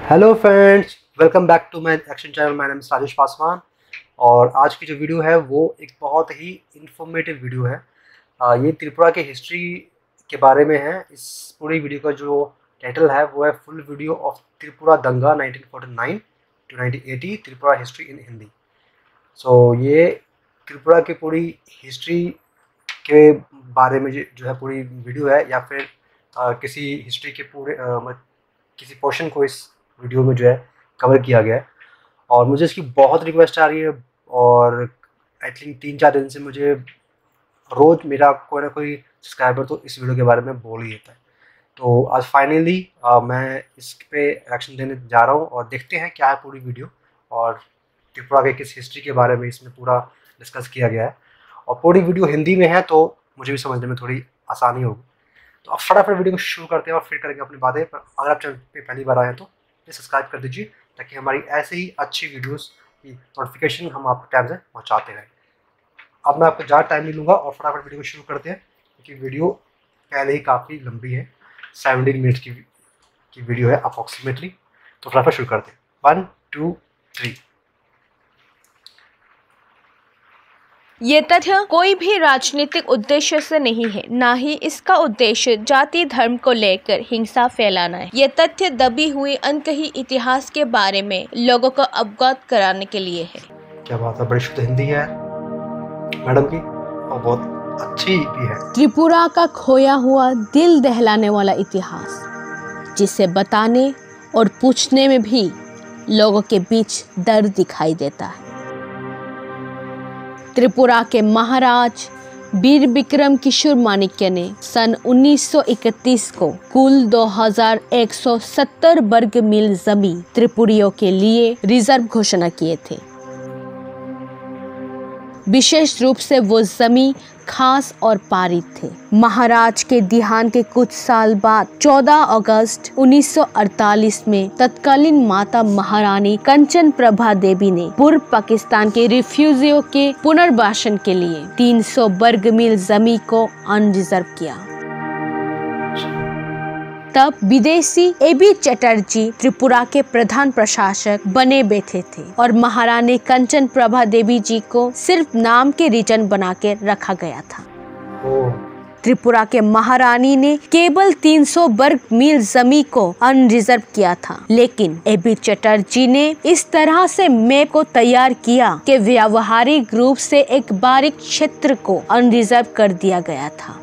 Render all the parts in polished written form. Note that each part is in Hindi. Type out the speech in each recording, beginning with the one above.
Hello friends, welcome back to my action channel. My name is Rajesh Paswan और आज की जो वीडियो है वो एक बहुत ही इंफॉर्मेटिव वीडियो है। ये त्रिपुरा के हिस्ट्री के बारे में है। इस पूरी वीडियो का जो टाइटल है वो है फुल वीडियो ऑफ त्रिपुरा दंगा 1949 to 1980 Tripura history in Hindi. ये त्रिपुरा की पूरी हिस्ट्री के बारे में जो है पूरी वीडियो है, या फिर किसी हिस्ट्री के पूरे किसी पोर्शन को इस वीडियो में जो है कवर किया गया है। और मुझे इसकी बहुत रिक्वेस्ट आ रही है और आई थिंक 3-4 दिन से मुझे रोज़ मेरा कोई ना कोई सब्सक्राइबर तो इस वीडियो के बारे में बोल ही देता है। तो आज फाइनली मैं इस पे एक्शन देने जा रहा हूँ और देखते हैं क्या है पूरी वीडियो और त्रिपुरा के किस हिस्ट्री के बारे में इसमें पूरा डिस्कस किया गया है। और पूरी वीडियो हिंदी में है तो मुझे भी समझने में थोड़ी आसानी होगी। तो अब फटाफट वीडियो को शुरू करते हैं और फिर करेंगे अपनी बातें। पर अगर आप चैनल पे पहली बार आए हैं तो सब्सक्राइब कर दीजिए ताकि हमारी ऐसे ही अच्छी वीडियोस की नोटिफिकेशन हम आपको टाइम से पहुंचाते रहें। अब मैं आपको ज़्यादा टाइम नहीं लूँगा और फटाफट वीडियो को शुरू करते हैं क्योंकि वीडियो पहले ही काफ़ी लंबी है, 17 मिनट की वीडियो है अप्रॉक्सीमेटली। तो फटाफट शुरू करते हैं। 1 2 3। ये तथ्य कोई भी राजनीतिक उद्देश्य से नहीं है, ना ही इसका उद्देश्य जाति धर्म को लेकर हिंसा फैलाना है। ये तथ्य दबी हुई अनकही इतिहास के बारे में लोगों को अवगत कराने के लिए है। क्या बात है, बड़ी शुद्ध हिंदी है मैडम की और बहुत अच्छी भी है। त्रिपुरा का खोया हुआ दिल दहलाने वाला इतिहास, जिसे बताने और पूछने में भी लोगों के बीच दर्द दिखाई देता है। त्रिपुरा के महाराज वीर विक्रम किशोर माणिक्य ने सन 1931 को कुल 2170 वर्ग मील जमीन त्रिपुरियों के लिए रिजर्व घोषणा किए थे। विशेष रूप से वो जमीन खास और पारित थे। महाराज के देहांत के कुछ साल बाद 14 अगस्त 1948 में तत्कालीन माता महारानी कंचन प्रभा देवी ने पूर्व पाकिस्तान के रिफ्यूजियों के पुनर्वासन के लिए 300 वर्ग मील जमीन को अनरिजर्व किया। तब विदेशी एबी चटर्जी त्रिपुरा के प्रधान प्रशासक बने बैठे थे और महारानी कंचन प्रभा देवी जी को सिर्फ नाम के रीजन बना के रखा गया था। त्रिपुरा के महारानी ने केवल 300 वर्ग मील जमीन को अनरिजर्व किया था, लेकिन एबी चटर्जी ने इस तरह से मैप को तैयार किया कि व्यावहारिक रूप से एक बारीक क्षेत्र को अनरिजर्व कर दिया गया था।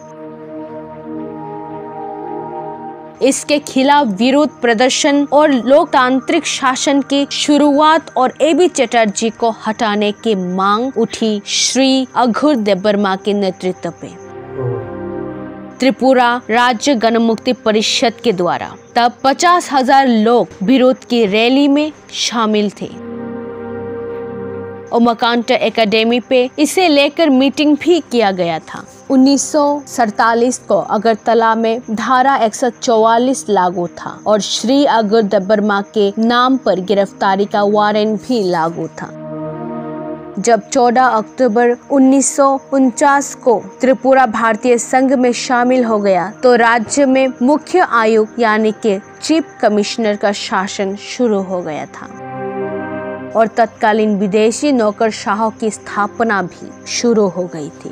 इसके खिलाफ विरोध प्रदर्शन और लोकतांत्रिक शासन की शुरुआत और एबी चटर्जी को हटाने की मांग उठी श्री अघोर देबबर्मा के नेतृत्व पे त्रिपुरा राज्य गणमुक्ति परिषद के द्वारा। तब 50,000 लोग विरोध की रैली में शामिल थे। ओमाकांत एकेडमी पे इसे लेकर मीटिंग भी किया गया था। 1947 को अगरतला में धारा 144 लागू था और श्री अघोर देबबर्मा के नाम पर गिरफ्तारी का वारंट भी लागू था। जब 14 अक्टूबर 1949 को त्रिपुरा भारतीय संघ में शामिल हो गया तो राज्य में मुख्य आयुक्त यानी कि चीफ कमिश्नर का शासन शुरू हो गया था और तत्कालीन विदेशी नौकरशाहों की स्थापना भी शुरू हो गई थी।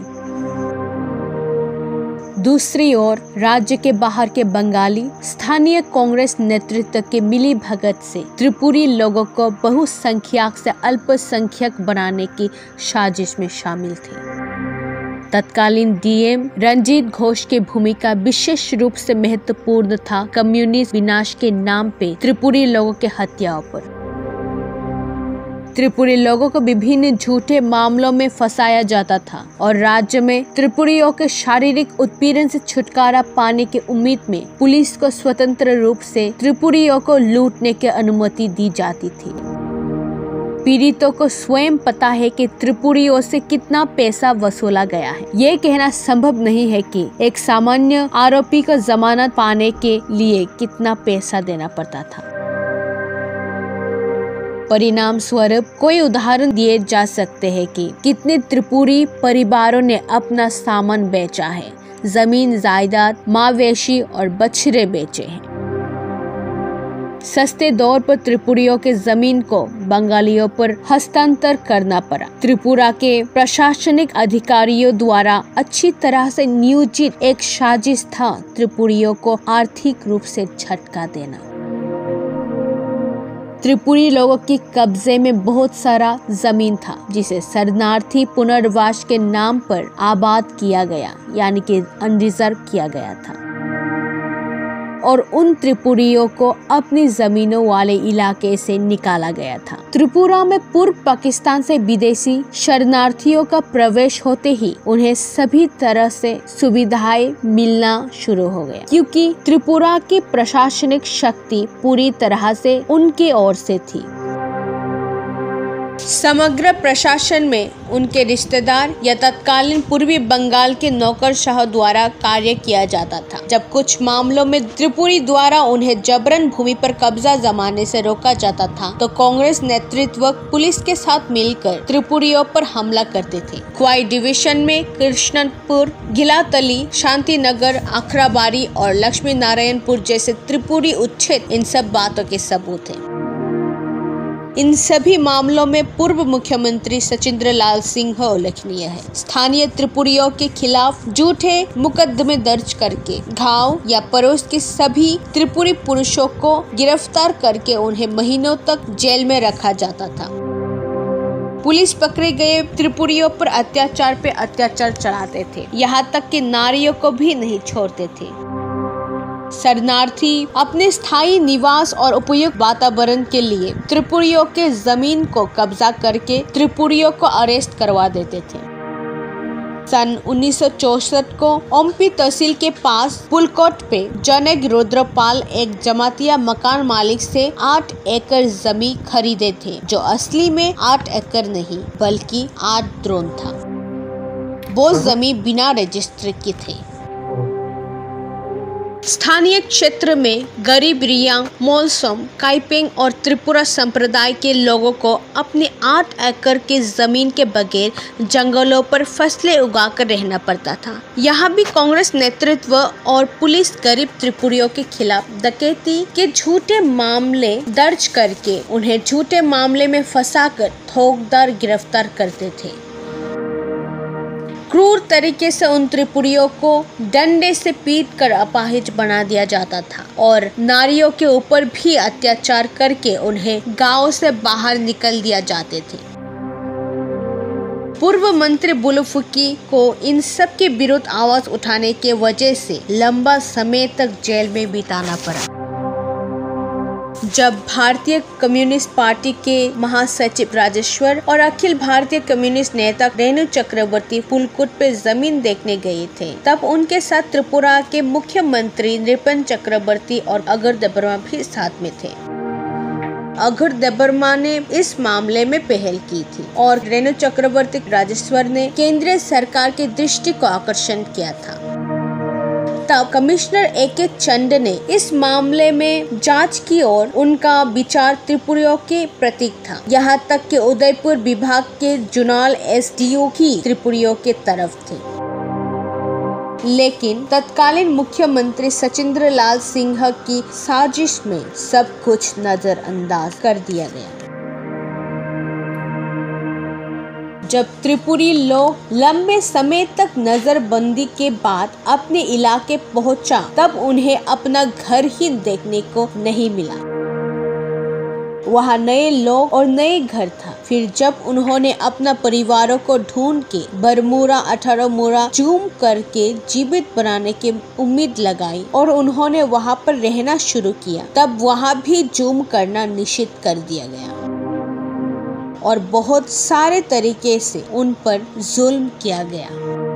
दूसरी ओर राज्य के बाहर के बंगाली स्थानीय कांग्रेस नेतृत्व के मिली भगत से त्रिपुरी लोगों को बहुसंख्यक से अल्पसंख्यक बनाने की साजिश में शामिल थे। तत्कालीन डीएम रंजीत घोष की भूमिका विशेष रूप से महत्वपूर्ण था कम्युनिस्ट विनाश के नाम पे त्रिपुरी लोगों के हत्याओं पर। त्रिपुरी लोगों को विभिन्न झूठे मामलों में फंसाया जाता था और राज्य में त्रिपुरियों के शारीरिक उत्पीड़न से छुटकारा पाने की उम्मीद में पुलिस को स्वतंत्र रूप से त्रिपुरियों को लूटने की अनुमति दी जाती थी। पीड़ितों को स्वयं पता है कि त्रिपुरियों से कितना पैसा वसूला गया है। ये कहना संभव नहीं है कि एक सामान्य आरोपी को जमानत पाने के लिए कितना पैसा देना पड़ता था। परिणाम स्वरूप कोई उदाहरण दिए जा सकते हैं कि कितने त्रिपुरी परिवारों ने अपना सामान बेचा है, जमीन जायदाद, मवेशी और बछड़े बेचे हैं। सस्ते दौर पर त्रिपुरियों के जमीन को बंगालियों पर हस्तांतर करना पड़ा। त्रिपुरा के प्रशासनिक अधिकारियों द्वारा अच्छी तरह से नियोजित एक साजिश था त्रिपुरियों को आर्थिक रूप से झटका देना। त्रिपुरी लोगों के कब्जे में बहुत सारा जमीन था जिसे शरणार्थी पुनर्वास के नाम पर आबाद किया गया, यानी कि अनरिजर्व किया गया था, और उन त्रिपुरियों को अपनी जमीनों वाले इलाके से निकाला गया था। त्रिपुरा में पूर्व पाकिस्तान से विदेशी शरणार्थियों का प्रवेश होते ही उन्हें सभी तरह से सुविधाएं मिलना शुरू हो गया, क्योंकि त्रिपुरा की प्रशासनिक शक्ति पूरी तरह से उनके ओर से थी। समग्र प्रशासन में उनके रिश्तेदार या तत्कालीन पूर्वी बंगाल के नौकरशाह द्वारा कार्य किया जाता था। जब कुछ मामलों में त्रिपुरी द्वारा उन्हें जबरन भूमि पर कब्जा जमाने से रोका जाता था तो कांग्रेस नेतृत्व पुलिस के साथ मिलकर त्रिपुरियों पर हमला करते थे। क्वाई डिवीजन में कृष्णनपुर, घिलातली, शांतिनगर, अखराबारी और लक्ष्मी नारायणपुर जैसे त्रिपुरी उच्छेद इन सब बातों के सबूत हैं। इन सभी मामलों में पूर्व मुख्यमंत्री सचिंद्र लाल सिंह उल्लेखनीय है। स्थानीय त्रिपुरियों के खिलाफ झूठे मुकदमे दर्ज करके गांव या पड़ोस के सभी त्रिपुरी पुरुषों को गिरफ्तार करके उन्हें महीनों तक जेल में रखा जाता था। पुलिस पकड़े गए त्रिपुरियों पर अत्याचार पे अत्याचार चलाते थे, यहाँ तक कि नारियों को भी नहीं छोड़ते थे। शरणार्थी अपने स्थायी निवास और उपयुक्त वातावरण के लिए त्रिपुरियों के जमीन को कब्जा करके त्रिपुरियों को अरेस्ट करवा देते थे। सन 1964 को ओम्पी तहसील के पास पुलकोट पे जनक रुद्रपाल एक जमातिया मकान मालिक से 8 एकड़ जमीन खरीदे थे, जो असली में 8 एकड़ नहीं बल्कि 8 द्रोण था। वो जमीन बिना रजिस्टर की थे। स्थानीय क्षेत्र में गरीब रियांग, मोलसम, काइपेंग और त्रिपुरा संप्रदाय के लोगों को अपने 8 एकड़ की जमीन के बगैर जंगलों पर फसलें उगाकर रहना पड़ता था। यहाँ भी कांग्रेस नेतृत्व और पुलिस गरीब त्रिपुरियों के खिलाफ डकैती के झूठे मामले दर्ज करके उन्हें झूठे मामले में फंसाकर ठोकदार गिरफ्तार करते थे। क्रूर तरीके से उन त्रिपुरियों को डंडे से पीट कर अपाहिज बना दिया जाता था और नारियों के ऊपर भी अत्याचार करके उन्हें गांव से बाहर निकल दिया जाते थे। पूर्व मंत्री बुलफुकी को इन सब के विरुद्ध आवाज उठाने के वजह से लंबा समय तक जेल में बिताना पड़ा। जब भारतीय कम्युनिस्ट पार्टी के महासचिव राजेश्वर और अखिल भारतीय कम्युनिस्ट नेता रेणु चक्रवर्ती पुलकुट पे जमीन देखने गए थे, तब उनके साथ त्रिपुरा के मुख्यमंत्री नृपेंद्र चक्रवर्ती और अगर देबर्मा भी साथ में थे। अगर देबर्मा ने इस मामले में पहल की थी और रेणु चक्रवर्ती राजेश्वर ने केंद्रीय सरकार की दृष्टि को आकर्षण किया था। तब कमिश्नर ए.के. चंद ने इस मामले में जांच की और उनका विचार त्रिपुरियों के प्रतीक था। यहाँ तक कि उदयपुर विभाग के जुनाल एसडीओ ही त्रिपुरियों के तरफ थे। लेकिन तत्कालीन मुख्यमंत्री सचिंद्र लाल सिंह की साजिश में सब कुछ नजरअंदाज कर दिया गया। जब त्रिपुरी लोग लंबे समय तक नजरबंदी के बाद अपने इलाके पहुंचा, तब उन्हें अपना घर ही देखने को नहीं मिला। वहाँ नए लोग और नए घर था। फिर जब उन्होंने अपना परिवारों को ढूंढ के बरमूरा 18 मूरा जूम करके जीवित बनाने की उम्मीद लगाई और उन्होंने वहाँ पर रहना शुरू किया, तब वहाँ भी जूम करना निषिद्ध कर दिया गया और बहुत सारे तरीके से उन पर जुल्म किया गया।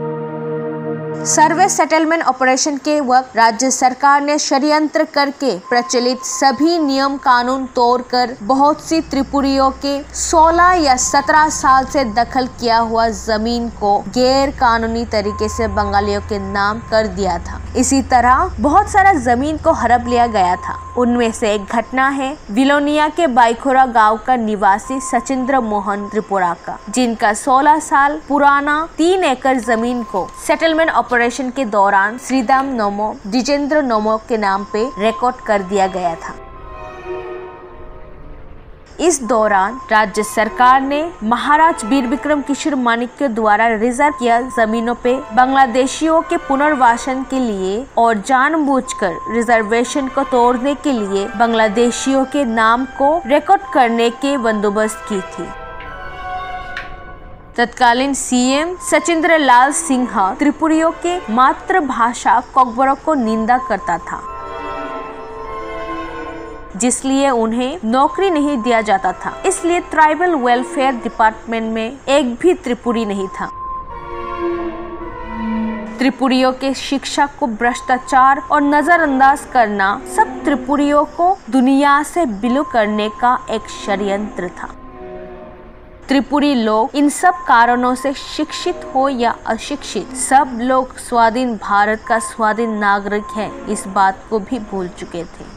सर्वे सेटलमेंट ऑपरेशन के वक्त राज्य सरकार ने षड्यंत्र करके प्रचलित सभी नियम कानून तोड़कर बहुत सी त्रिपुरियों के 16 या 17 साल से दखल किया हुआ जमीन को गैर कानूनी तरीके से बंगालियों के नाम कर दिया था। इसी तरह बहुत सारा जमीन को हड़प लिया गया था। उनमें से एक घटना है विलोनिया के बाइखोरा गांव का निवासी सचिंद्र मोहन त्रिपुरा का, जिनका 16 साल पुराना 3 एकड़ जमीन को सेटलमेंट ऑपरेशन के दौरान श्रीदाम नोमो, द्विजेंद्र नोमो के नाम पे रिकॉर्ड कर दिया गया था। इस दौरान राज्य सरकार ने महाराज वीर विक्रम किशोर माणिक्य द्वारा रिजर्व किया जमीनों पे बांग्लादेशियों के पुनर्वासन के लिए और जानबूझकर रिजर्वेशन को तोड़ने के लिए बांग्लादेशियों के नाम को रिकॉर्ड करने के बंदोबस्त की थी। तत्कालीन सीएम सचिंद्र लाल सिन्हा त्रिपुरियों के मातृभाषा कोकबोरो को निंदा करता था, जिसलिए उन्हें नौकरी नहीं दिया जाता था। इसलिए ट्राइबल वेलफेयर डिपार्टमेंट में एक भी त्रिपुरी नहीं था। त्रिपुरियों के शिक्षा को भ्रष्टाचार और नजरअंदाज करना सब त्रिपुरियों को दुनिया से विलुप्त करने का एक षड्यंत्र था। त्रिपुरी लोग इन सब कारणों से शिक्षित हो या अशिक्षित, सब लोग स्वाधीन भारत का स्वाधीन नागरिक है, इस बात को भी भूल चुके थे।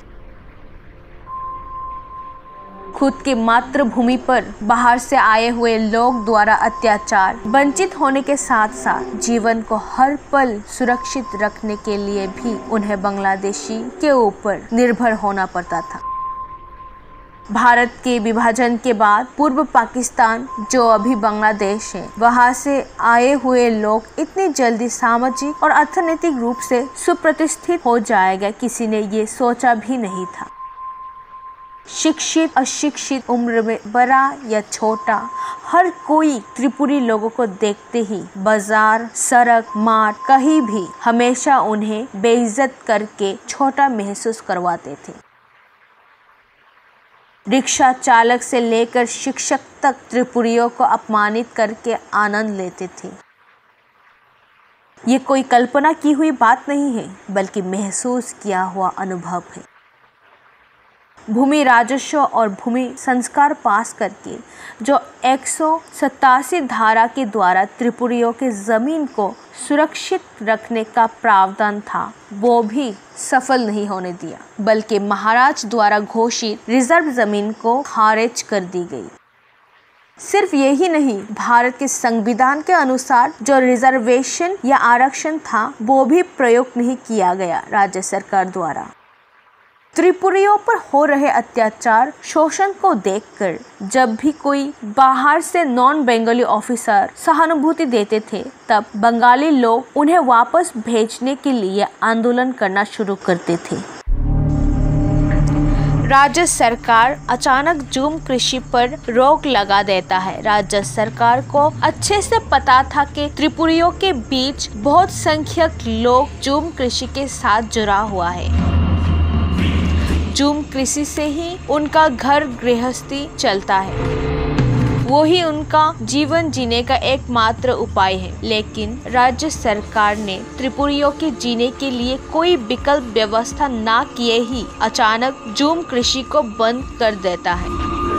खुद की मातृभूमि पर बाहर से आए हुए लोग द्वारा अत्याचार, वंचित होने के साथ साथ जीवन को हर पल सुरक्षित रखने के लिए भी उन्हें बांग्लादेशी के ऊपर निर्भर होना पड़ता था। भारत के विभाजन के बाद पूर्व पाकिस्तान, जो अभी बांग्लादेश है, वहां से आए हुए लोग इतनी जल्दी सामाजिक और अर्थनैतिक रूप से सुप्रतिष्ठित हो जाएगा, किसी ने ये सोचा भी नहीं था। शिक्षित अशिक्षित, उम्र में बड़ा या छोटा, हर कोई त्रिपुरी लोगों को देखते ही बाजार, सड़क, मार्ग, कहीं भी हमेशा उन्हें बेइज्जत करके छोटा महसूस करवाते थे। रिक्शा चालक से लेकर शिक्षक तक त्रिपुरियों को अपमानित करके आनंद लेते थे। ये कोई कल्पना की हुई बात नहीं है, बल्कि महसूस किया हुआ अनुभव है। भूमि राजस्व और भूमि संस्कार पास करके जो 187 धारा के द्वारा त्रिपुरियों के जमीन को सुरक्षित रखने का प्रावधान था, वो भी सफल नहीं होने दिया, बल्कि महाराज द्वारा घोषित रिजर्व जमीन को खारिज कर दी गई। सिर्फ यही नहीं, भारत के संविधान के अनुसार जो रिजर्वेशन या आरक्षण था, वो भी प्रयोग नहीं किया गया राज्य सरकार द्वारा। त्रिपुरियों पर हो रहे अत्याचार, शोषण को देखकर जब भी कोई बाहर से नॉन बंगाली ऑफिसर सहानुभूति देते थे, तब बंगाली लोग उन्हें वापस भेजने के लिए आंदोलन करना शुरू करते थे। राज्य सरकार अचानक जूम कृषि पर रोक लगा देता है। राज्य सरकार को अच्छे से पता था कि त्रिपुरियों के बीच बहुत संख्यक लोग जूम कृषि के साथ जुड़ा हुआ है। जूम कृषि से ही उनका घर गृहस्थी चलता है, वो ही उनका जीवन जीने का एकमात्र उपाय है। लेकिन राज्य सरकार ने त्रिपुरियों के जीने के लिए कोई विकल्प व्यवस्था ना किए ही अचानक जूम कृषि को बंद कर देता है,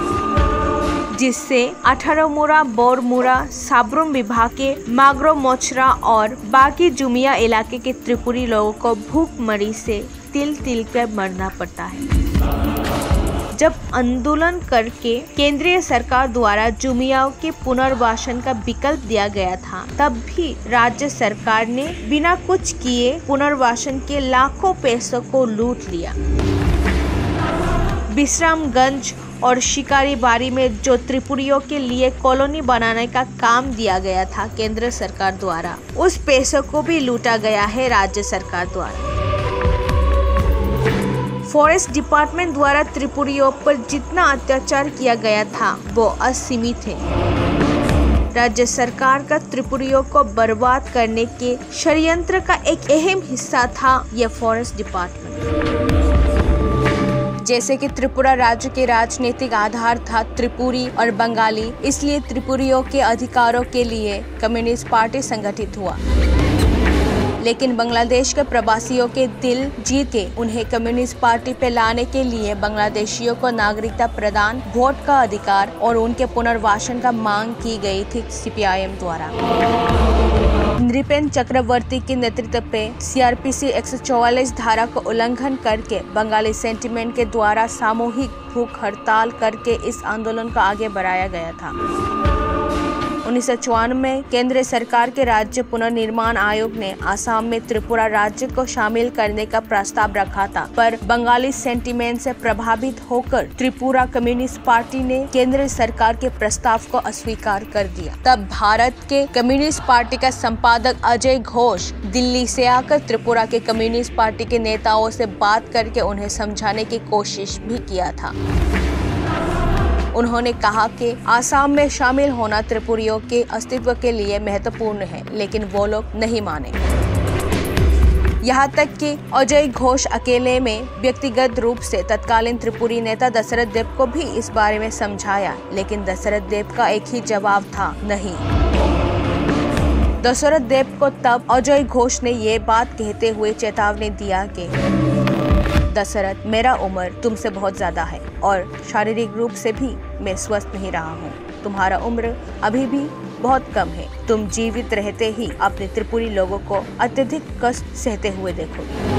जिससे 18 मुरा, बोरमुरा, साब्रुम विभाग के मागरो, मोचरा और बाकी जुमिया इलाके के त्रिपुरी लोगों को भूखमरी से तिल तिल कर मरना पड़ता है। जब आंदोलन करके केंद्रीय सरकार द्वारा जुमियाओं के पुनर्वासन का विकल्प दिया गया था, तब भी राज्य सरकार ने बिना कुछ किए पुनर्वासन के लाखों पैसों को लूट लिया। विश्रामगंज और शिकारी बारी में जो त्रिपुरियों के लिए कॉलोनी बनाने का काम दिया गया था केंद्र सरकार द्वारा, उस पैसों को भी लूटा गया है राज्य सरकार द्वारा। फॉरेस्ट डिपार्टमेंट द्वारा त्रिपुरियों पर जितना अत्याचार किया गया था, वो असीमित है। राज्य सरकार का त्रिपुरियों को बर्बाद करने के षड्यंत्र का एक अहम हिस्सा था यह फॉरेस्ट डिपार्टमेंट। जैसे कि त्रिपुरा राज्य के राजनीतिक आधार था त्रिपुरी और बंगाली, इसलिए त्रिपुरियों के अधिकारों के लिए कम्युनिस्ट पार्टी संगठित हुआ। लेकिन बांग्लादेश के प्रवासियों के दिल जीत के उन्हें कम्युनिस्ट पार्टी पे लाने के लिए बांग्लादेशियों को नागरिकता प्रदान, वोट का अधिकार और उनके पुनर्वासन का मांग की गई थी सीपीआईएम द्वारा। नृपेन चक्रवर्ती के नेतृत्व पे सीआरपीसी 144 धारा को उल्लंघन करके बंगाली सेंटिमेंट के द्वारा सामूहिक भूख हड़ताल करके इस आंदोलन को आगे बढ़ाया गया था। 1954 में केंद्र सरकार के राज्य पुनर्निर्माण आयोग ने आसाम में त्रिपुरा राज्य को शामिल करने का प्रस्ताव रखा था, पर बंगाली सेंटीमेंट से प्रभावित होकर त्रिपुरा कम्युनिस्ट पार्टी ने केंद्र सरकार के प्रस्ताव को अस्वीकार कर दिया। तब भारत के कम्युनिस्ट पार्टी का संपादक अजय घोष दिल्ली से आकर त्रिपुरा के कम्युनिस्ट पार्टी के नेताओं से बात करके उन्हें समझाने की कोशिश भी किया था। उन्होंने कहा कि आसाम में शामिल होना त्रिपुरियों के अस्तित्व के लिए महत्वपूर्ण है, लेकिन वो लोग नहीं माने। यहाँ तक कि अजय घोष अकेले में व्यक्तिगत रूप से तत्कालीन त्रिपुरी नेता दशरथ देव को भी इस बारे में समझाया, लेकिन दशरथ देव का एक ही जवाब था, नहीं। दशरथ देव को तब अजय घोष ने ये बात कहते हुए चेतावनी दिया कि दशरथ, मेरा उम्र तुमसे बहुत ज्यादा है और शारीरिक रूप से भी मैं स्वस्थ नहीं रहा हूँ। तुम्हारा उम्र अभी भी बहुत कम है। तुम जीवित रहते ही अपने त्रिपुरी लोगों को अत्यधिक कष्ट सहते हुए देखोगे।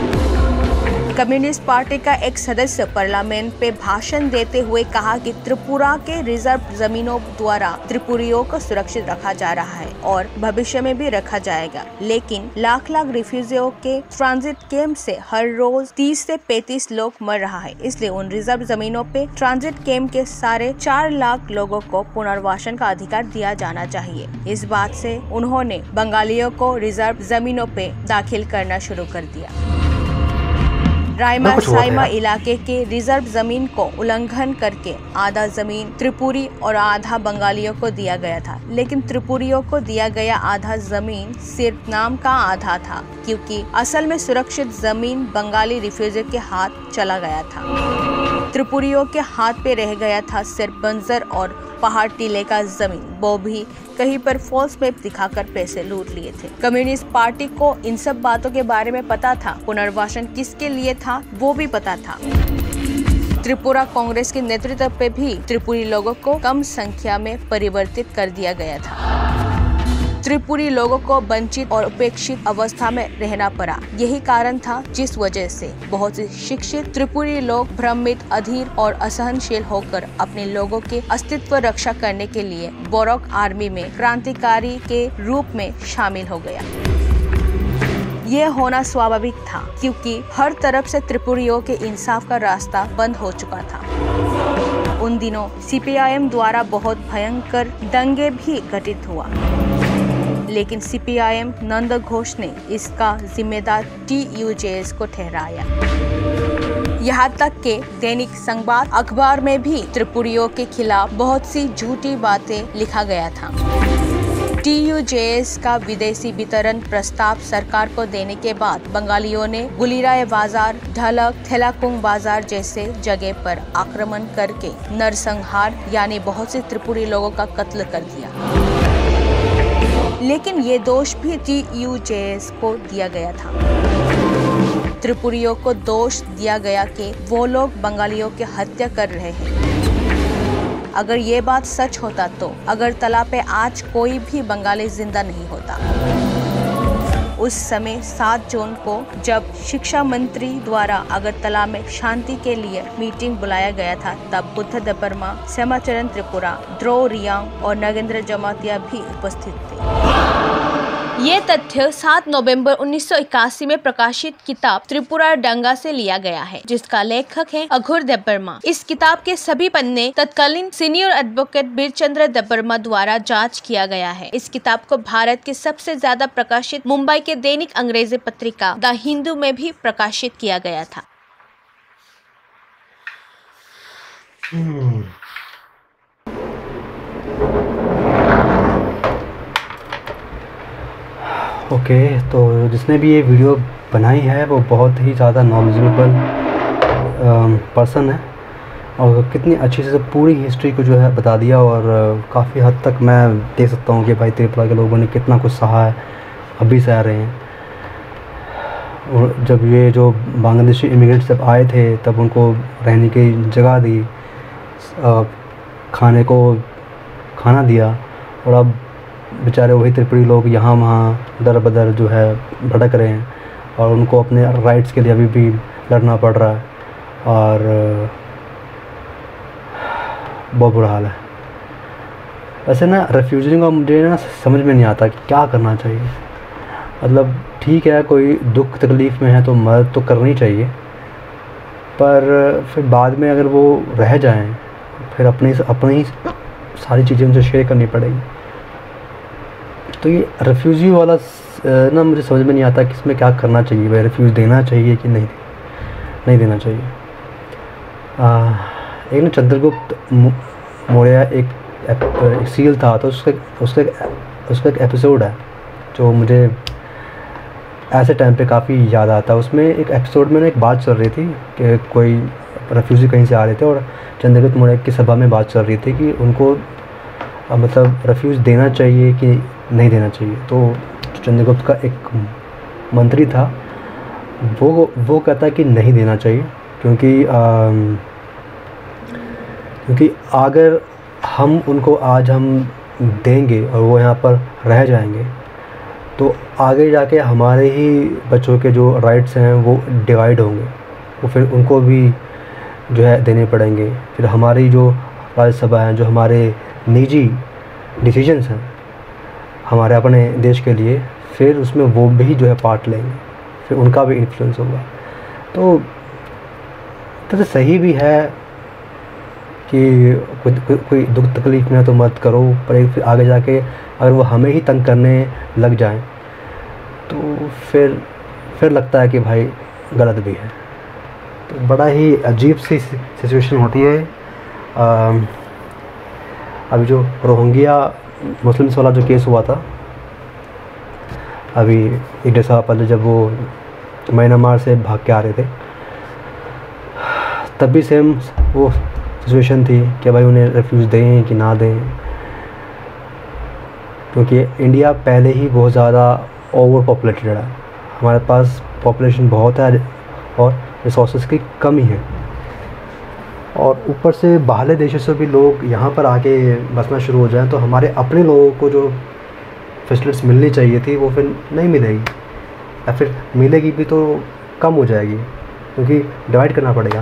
कम्युनिस्ट पार्टी का एक सदस्य पार्लियामेंट पे भाषण देते हुए कहा कि त्रिपुरा के रिजर्व जमीनों द्वारा त्रिपुरियों को सुरक्षित रखा जा रहा है और भविष्य में भी रखा जाएगा, लेकिन लाख लाख रिफ्यूजियों के ट्रांजिट कैंप से हर रोज 30 से 35 लोग मर रहा है। इसलिए उन रिजर्व जमीनों पे ट्रांजिट कैंप के सारे 4 लाख लोगों को पुनर्वासन का अधिकार दिया जाना चाहिए। इस बात से उन्होंने बंगालियों को रिजर्व जमीनों पे दाखिल करना शुरू कर दिया। रायमा साइमा इलाके के रिजर्व जमीन को उल्लंघन करके आधा जमीन त्रिपुरी और आधा बंगालियों को दिया गया था, लेकिन त्रिपुरियों को दिया गया आधा जमीन सिर्फ नाम का आधा था, क्योंकि असल में सुरक्षित जमीन बंगाली रिफ्यूजी के हाथ चला गया था। त्रिपुरियों के हाथ पे रह गया था सिर्फ बंजर और पहाड़ टीले का जमीन, वो भी कहीं पर फॉल्स मैप दिखाकर पैसे लूट लिए थे। कम्युनिस्ट पार्टी को इन सब बातों के बारे में पता था। पुनर्वासन किसके लिए था वो भी पता था। त्रिपुरा कांग्रेस के नेतृत्व पे भी त्रिपुरी लोगों को कम संख्या में परिवर्तित कर दिया गया था। त्रिपुरी लोगों को वंचित और उपेक्षित अवस्था में रहना पड़ा। यही कारण था जिस वजह से बहुत से शिक्षित त्रिपुरी लोग भ्रमित, अधीर और असहनशील होकर अपने लोगों के अस्तित्व रक्षा करने के लिए बोरोक आर्मी में क्रांतिकारी के रूप में शामिल हो गया। ये होना स्वाभाविक था, क्योंकि हर तरफ से त्रिपुरियों के इंसाफ का रास्ता बंद हो चुका था। उन दिनों सीपीआईएम द्वारा बहुत भयंकर दंगे भी घटित हुआ, लेकिन सीपीआईएम नंद घोष ने इसका जिम्मेदार TUJS को ठहराया। यहाँ तक के दैनिक संबाद अखबार में भी त्रिपुरियों के खिलाफ बहुत सी झूठी बातें लिखा गया था। TUJS का विदेशी वितरण प्रस्ताव सरकार को देने के बाद बंगालियों ने गुलिराय बाजार, ढलक, थेलाकुंग बाजार जैसे जगह पर आक्रमण करके नरसंहार यानी बहुत से त्रिपुरी लोगों का कत्ल कर दिया। लेकिन ये दोष भी TUJS को दिया गया था। त्रिपुरियों को दोष दिया गया कि वो लोग बंगालियों की हत्या कर रहे हैं। अगर ये बात सच होता तो अगरतला पे आज कोई भी बंगाली जिंदा नहीं होता। उस समय 7 जून को जब शिक्षा मंत्री द्वारा अगरतला में शांति के लिए मीटिंग बुलाया गया था, तब बुद्ध देबबर्मा, श्यामाचरण त्रिपुरा, द्रो रियांग और नगेंद्र जमातिया भी उपस्थित थे। ये तथ्य 7 नवंबर 1981 में प्रकाशित किताब त्रिपुरा दंगा से लिया गया है, जिसका लेखक है अघोर देबबर्मा। इस किताब के सभी पन्ने तत्कालीन सीनियर एडवोकेट बीरचंद्र देबबर्मा द्वारा जांच किया गया है। इस किताब को भारत के सबसे ज्यादा प्रकाशित मुंबई के दैनिक अंग्रेजी पत्रिका द हिंदू में भी प्रकाशित किया गया था। ओके, तो जिसने भी ये वीडियो बनाई है वो बहुत ही ज़्यादा नॉलेजेबल पर्सन है और कितनी अच्छी से पूरी हिस्ट्री को जो है बता दिया। और काफ़ी हद तक मैं देख सकता हूँ कि भाई त्रिपुरा के लोगों ने कितना कुछ सहा है, अभी सह रहे हैं। और जब ये जो बांग्लादेशी इमिग्रेंट्स जब आए थे तब उनको रहने की जगह दी, खाने को खाना दिया, और अब बेचारे वही त्रिपुरी लोग यहाँ वहाँ दर बदर जो है भटक रहे हैं और उनको अपने राइट्स के लिए अभी भी लड़ना पड़ रहा है और बहुत बुरा हाल है। वैसे ना रेफ्यूजी का मुझे ना समझ में नहीं आता कि क्या करना चाहिए। मतलब ठीक है, कोई दुख तकलीफ़ में है तो मदद तो करनी चाहिए, पर फिर बाद में अगर वो रह जाएं फिर अपनी सारी चीज़ें उनसे शेयर करनी पड़ेगी। तो ये रेफ्यूजी वाला ना मुझे समझ में नहीं आता कि इसमें क्या करना चाहिए। भाई रेफ्यूज देना चाहिए कि नहीं देना चाहिए। एक ना चंद्रगुप्त मौर्य एक सीरियल था, तो उसका एक एपिसोड है जो मुझे ऐसे टाइम पे काफ़ी याद आता है। उसमें एक एपिसोड में ना एक बात चल रही थी कि कोई रेफ्यूजी कहीं से आ रहे थे और चंद्रगुप्त मौर्य की सभा में बात चल रही थी कि उनको मतलब रेफ्यूज देना चाहिए कि नहीं देना चाहिए। तो चंद्रगुप्त का एक मंत्री था, वो कहता कि नहीं देना चाहिए, क्योंकि अगर हम उनको आज हम देंगे और वो यहाँ पर रह जाएंगे तो आगे जाके हमारे ही बच्चों के जो राइट्स हैं वो डिवाइड होंगे, वो फिर उनको भी जो है देने पड़ेंगे। फिर हमारी जो राज्यसभा है, जो हमारे निजी डिसीजंस हैं हमारे अपने देश के लिए, फिर उसमें वो भी जो है पार्ट लेंगे, फिर उनका भी इन्फ्लुएंस होगा। तो सही भी है कि कोई दुख तकलीफ़ में है तो मत करो, पर फिर आगे जाके अगर वो हमें ही तंग करने लग जाएं तो फिर लगता है कि भाई गलत भी है। तो बड़ा ही अजीब सी सिचुएशन होती है। अभी जो रोहिंग्या मुस्लिम्स वाला जो केस हुआ था अभी 1-1.5 साल पहले, जब वो म्यांमार से भाग के आ रहे थे, तब भी सेम वो सिचुएशन थी कि भाई उन्हें रेफ्यूज दें कि ना दें, क्योंकि इंडिया पहले ही बहुत ज़्यादा ओवर पॉपुलेटेड है। हमारे पास पॉपुलेशन बहुत है और रिसोर्सेज की कमी है, और ऊपर से बाहरले देशों से भी लोग यहाँ पर आके बसना शुरू हो जाएं तो हमारे अपने लोगों को जो फैसिलिटीज़ मिलनी चाहिए थी वो फिर नहीं मिलेगी, या फिर मिलेगी भी तो कम हो जाएगी, क्योंकि डिवाइड करना पड़ेगा।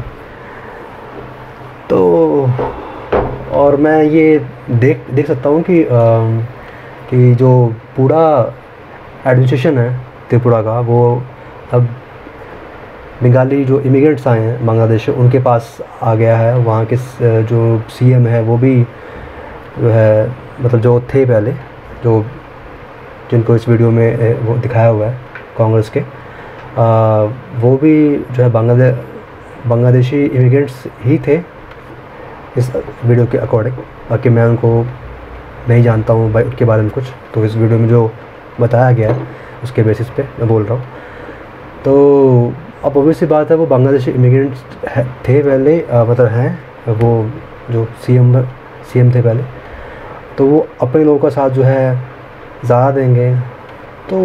तो और मैं ये देख सकता हूँ कि जो पूरा एडमिनिस्ट्रेशन है त्रिपुरा का, वो अब बंगाली जो इमिग्रेंट्स आए हैं बांग्लादेश से उनके पास आ गया है। वहाँ के जो सीएम है वो भी जो है, मतलब जो थे पहले, जो जिनको इस वीडियो में वो दिखाया हुआ है कांग्रेस के, वो भी जो है बांग्लादेशी इमिग्रेंट्स ही थे इस वीडियो के अकॉर्डिंग। बाकी मैं उनको नहीं जानता हूँ भाई उनके बारे में कुछ, तो इस वीडियो में जो बताया गया है उसके बेसिस पे मैं बोल रहा हूँ। तो अब ऑब्वियस सी बात है, वो बांग्लादेशी इमिग्रेंट्स थे पहले, मतलब हैं वो जो सीएम थे पहले, तो वो अपने लोगों का साथ जो है ज़्यादा देंगे। तो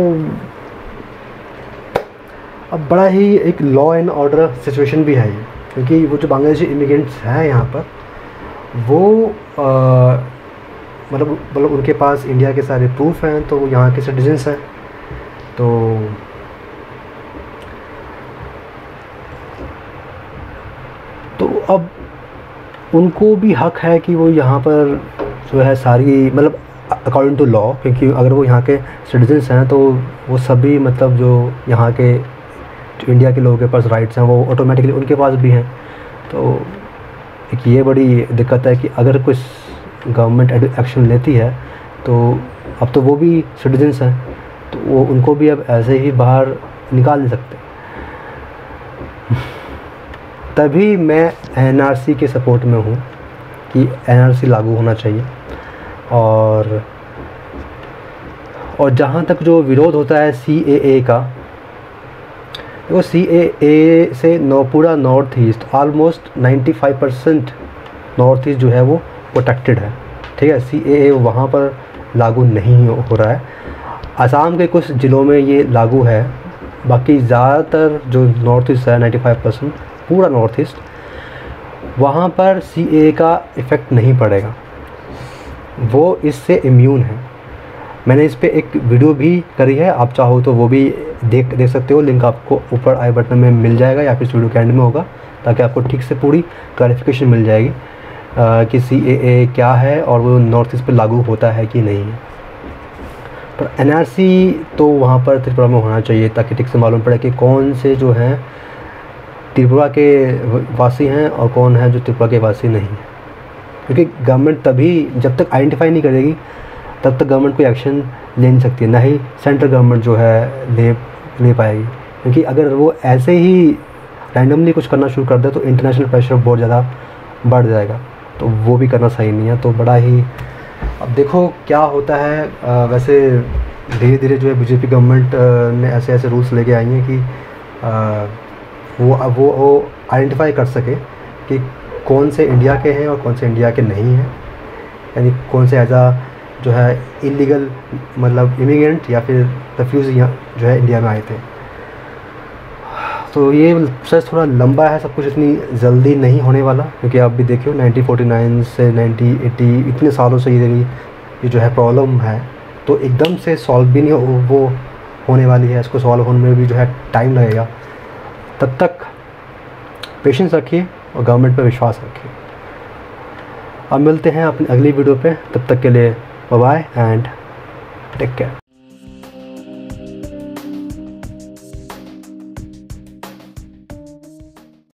अब बड़ा ही एक लॉ एंड ऑर्डर सिचुएशन भी है ये, क्योंकि वो जो बांग्लादेशी इमिग्रेंट्स हैं यहाँ पर वो मतलब उनके पास इंडिया के सारे प्रूफ हैं, तो वो यहाँ के सिटीजन्स हैं। तो अब उनको भी हक है कि वो यहाँ पर जो है सारी, मतलब अकॉर्डिंग टू लॉ, क्योंकि अगर वो यहाँ के सिटीजन्स हैं तो वो सभी मतलब जो यहाँ के जो इंडिया के लोगों के पास राइट्स हैं वो ऑटोमेटिकली उनके पास भी हैं। तो एक ये बड़ी दिक्कत है कि अगर कुछ गवर्नमेंट एक्शन लेती है तो अब तो वो भी सिटीजन्स हैं, तो वो उनको भी अब ऐसे ही बाहर निकाल नहीं सकते। तभी मैं एनआरसी के सपोर्ट में हूँ कि एनआरसी लागू होना चाहिए। और जहाँ तक जो विरोध होता है सीएए का, वो सीएए से पूरा north east, almost 95% north east जो है वो प्रोटेक्टेड है, ठीक है। सीएए वहाँ पर लागू नहीं हो रहा है। असम के कुछ ज़िलों में ये लागू है, बाकी ज़्यादातर जो नॉर्थ ईस्ट है 95% पूरा नॉर्थ ईस्ट, वहाँ पर सीएए का इफ़ेक्ट नहीं पड़ेगा, वो इससे इम्यून है। मैंने इस पे एक वीडियो भी करी है, आप चाहो तो वो भी देख सकते हो, लिंक आपको ऊपर आई बटन में मिल जाएगा या फिर इस वीडियो के एंड में होगा, ताकि आपको ठीक से पूरी क्लैरिफिकेशन मिल जाएगी कि CAA क्या है और वो नॉर्थ ईस्ट पर लागू होता है कि नहीं। पर NRC तो वहाँ पर त्रिपुरा में होना चाहिए ताकि ठीक से मालूम पड़े कि कौन से जो हैं त्रिपुरा के वासी हैं और कौन है जो त्रिपुरा के वासी नहीं है। क्योंकि गवर्नमेंट तभी जब तक आइडेंटिफाई नहीं करेगी तब तक गवर्नमेंट कोई एक्शन ले नहीं सकती, ना ही सेंट्रल गवर्नमेंट जो है ले पाएगी। क्योंकि अगर वो ऐसे ही रैंडमली कुछ करना शुरू कर दे तो इंटरनेशनल प्रेशर बहुत ज़्यादा बढ़ जाएगा, तो वो भी करना सही नहीं है। तो बड़ा ही अब देखो क्या होता है। वैसे धीरे धीरे जो है बीजेपी गवर्नमेंट ने ऐसे ऐसे रूल्स लेके आई हैं कि वो आइडेंटिफाई कर सके कि कौन से इंडिया के हैं और कौन से इंडिया के नहीं हैं, यानी कौन से एज आ जो है इलीगल मतलब इमिग्रेंट या फिर रेफ्यूजी जो है इंडिया में आए थे। तो ये प्रोसेस थोड़ा लंबा है, सब कुछ इतनी जल्दी नहीं होने वाला, क्योंकि आप भी देखिए 1949 से 1980 इतने सालों से ये जो है प्रॉब्लम है, तो एकदम से सॉल्व भी नहीं वो होने वाली है। इसको सॉल्व होने में भी जो है टाइम लगेगा। तब तक पेशेंस रखिए और गवर्नमेंट पर विश्वास रखिए। अब मिलते हैं अपनी अगली वीडियो पे, तब तक के लिए bye bye and take care.